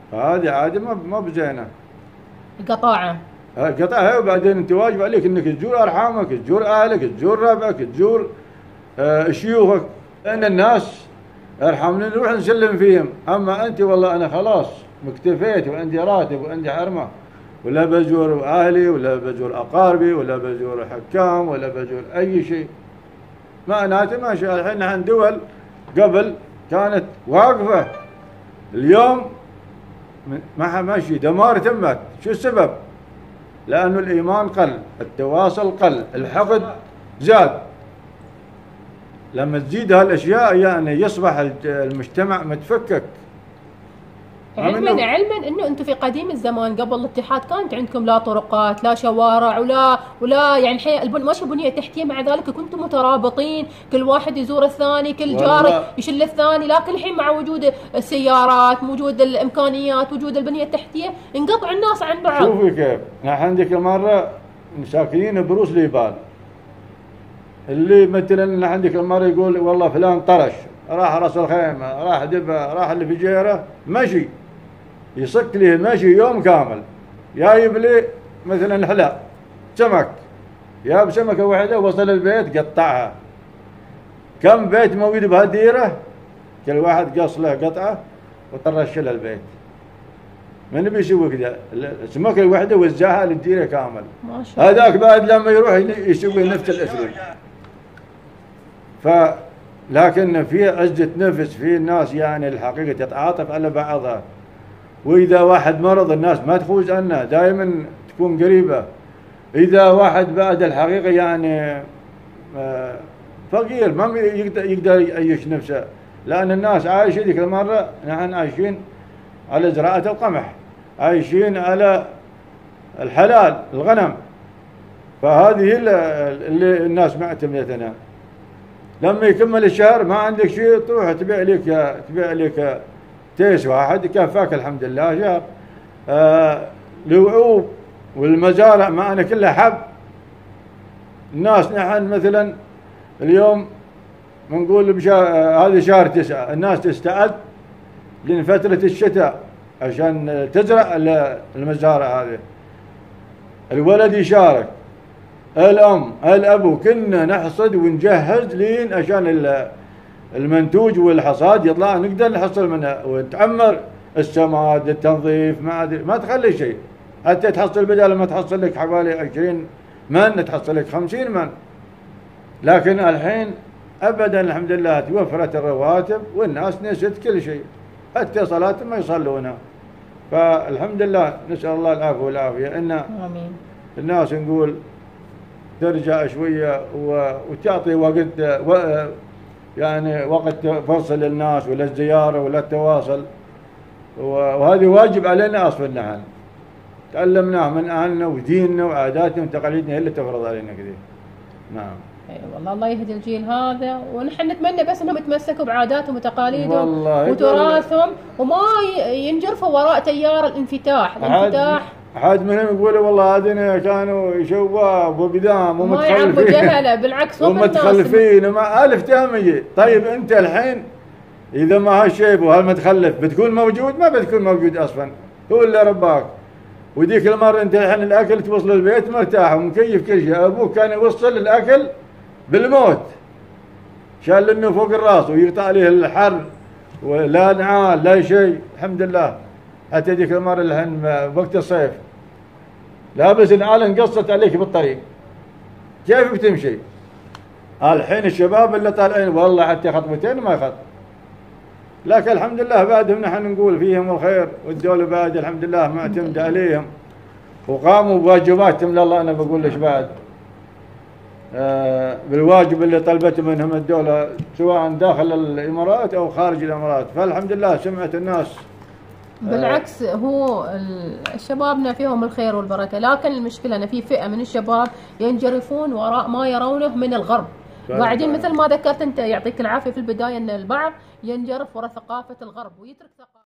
فهذه عادة ما بزينة. القطاعة. قطعها، وبعدين انت واجب عليك انك تزور ارحامك، تزور اهلك، تزور ربعك، تزور شيوخك، لان الناس ارحمنا نروح نسلم فيهم. اما انت والله انا خلاص مكتفيت وعندي راتب وعندي حرمه، ولا بزور اهلي ولا بزور اقاربي ولا بزور حكام ولا بزور اي شيء، معناته ماشي. الحين عن دول قبل كانت واقفه، اليوم ماشي دمار تمت. شو السبب؟ لأنه الإيمان قل، التواصل قل، الحقد زاد. لما تزيد هالأشياء يعني يصبح المجتمع متفكك. علما انه انتم في قديم الزمان قبل الاتحاد كانت عندكم لا طرقات لا شوارع ولا يعني الحين ماشي بنيه تحتيه، مع ذلك كنتم مترابطين، كل واحد يزور الثاني، كل جار يشل الثاني. لكن الحين مع وجود السيارات، وجود الامكانيات، وجود البنيه التحتيه، انقطع الناس عن بعض. شوفي كيف نحن عندك مرة ساكنين بروس ليبال، اللي مثلا عندك المرة يقول والله فلان طرش، راح راس الخيمة، راح دبا، راح اللي في جيره، مشي يصك لي ماشي يوم كامل، جايب لي مثلا حلا سمك، جاب سمكة واحدة وصل البيت قطعها. كم بيت موجود بهالديرة؟ كل واحد قص له قطعة وطرش له البيت. من بيسوي كذا؟ السمكة الواحدة وزعها للديرة كامل. ما شاء الله. هذاك بعد لما يروح يسوي نفس الأسلوب. لكن في عزة نفس، في الناس يعني الحقيقة تتعاطف على بعضها. وإذا واحد مرض الناس ما تفوز عنه، دائما تكون قريبة. إذا واحد بعد الحقيقة يعني فقير ما يقدر يعيش نفسه، لأن الناس عايشة ذيك المرة نحن عايشين على زراعة القمح، عايشين على الحلال الغنم، فهذه اللي الناس معتمدتنا. لما يكمل الشهر ما عندك شيء تروح تبيع لك تيس واحد يكفاك الحمد لله شهر. الوعوب والمزارع معنا كلها حب. الناس نحن مثلا اليوم بنقول هذا شهر 9، الناس تستعد لفترة الشتاء عشان تزرع المزارع هذه. الولد يشارك، الأم الأبو كنا نحصد ونجهز لين عشان المنتوج والحصاد يطلع نقدر نحصل منها، وتعمر السماد، التنظيف، ما تخلي شيء، حتى تحصل بدل ما تحصل لك حوالي 20 من تحصل لك 50 من. لكن الحين ابدا الحمد لله توفرت الرواتب والناس نسيت كل شيء، حتى صلاة ما يصلونها. فالحمد لله نسأل الله العفو والعافية ان آمين. الناس نقول ترجع شوية وتعطي وقت، يعني وقت فرصة للناس ولا الزيارة ولا التواصل، وهذه واجب علينا أصلا. نحن تعلمناه من أهلنا وديننا وعاداتنا وتقاليدنا هي اللي تفرض علينا كذا. نعم. اي والله الله يهدي الجيل هذا، ونحن نتمنى بس انهم يتمسكوا بعاداتهم وتقاليدهم وتراثهم، وما ينجرفوا وراء تيار الانفتاح. حد منهم يقولوا والله هذين كانوا شباب وقدام ومتخلفين، ما يعرفوا جهله، بالعكس هم ومتخلفين وما ألف تهمية. طيب أنت الحين إذا ما هالشيب وهالمتخلف بتكون موجود؟ ما بتكون موجود أصلا، هو اللي رباك. وديك المرة أنت الحين الأكل توصل البيت مرتاح ومكيف كل شيء، أبوك كان يوصل الأكل بالموت، شال انه فوق الراس ويقطع عليه الحر ولا نعال لا شيء. الحمد لله حتى ذيك المره الحين وقت الصيف لابس نعال انقصت عليك بالطريق، كيف بتمشي؟ الحين الشباب اللي طالعين والله حتى خطوتين ما يخط. لكن الحمد لله بعدهم نحن نقول فيهم الخير، والدولة بعد الحمد لله معتمدة عليهم وقاموا بواجباتهم. لله انا بقول ليش بعد بالواجب اللي طلبته منهم الدولة سواء داخل الإمارات أو خارج الإمارات. فالحمد لله سمعت الناس. بالعكس هو شبابنا فيهم الخير والبركة، لكن المشكلة أن في فئة من الشباب ينجرفون وراء ما يرونه من الغرب. وبعدين مثل ما ذكرت أنت يعطيك العافية في البداية أن البعض ينجرف وراء ثقافة الغرب ويترك ثقافة